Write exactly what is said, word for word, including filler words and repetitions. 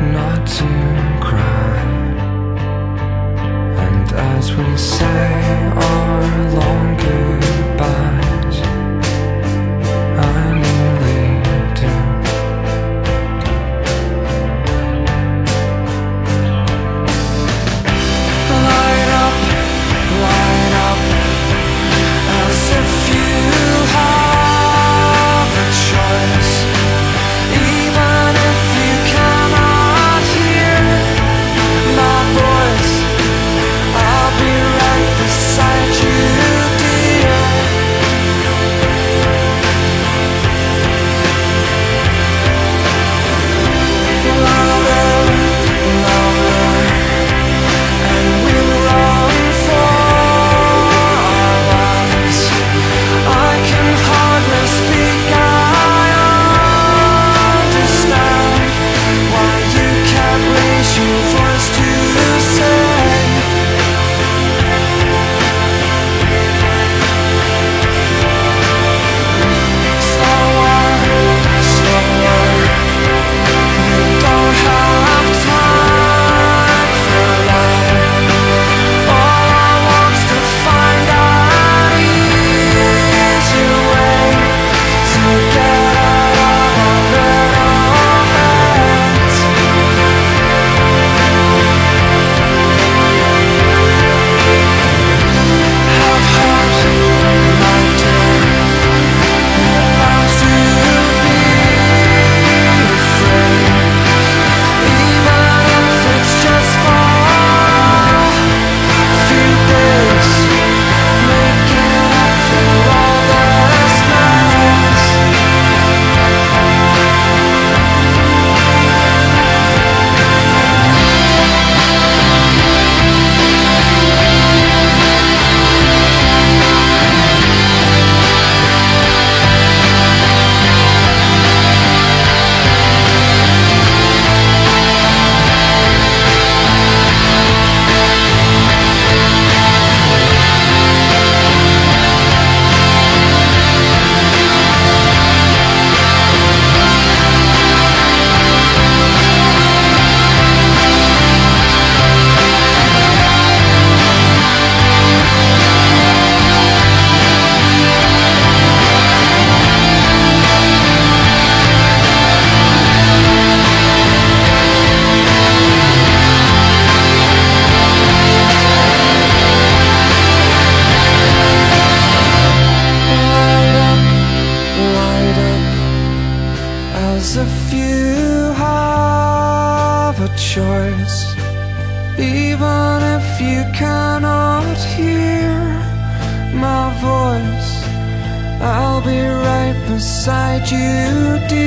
not to cry. And as we say our long goodbyes, I nearly do. Light up, light up, as if you have a choice. Even if you cannot hear my voice, I'll be right beside you, dear. Louder, louder, and we'll run for our lives. I can hardly speak, I understand why you can't raise your voice to say. Slower, slower, we don't have time for love. All I want's to find an easier way to get out of our little heads. Have heart, my dear, bound to be afraid, even if it's just for a few days, making up for all this mess. Light up, light up, as if you have a choice. Even if you cannot hear my voice, I'll be right beside you, dear.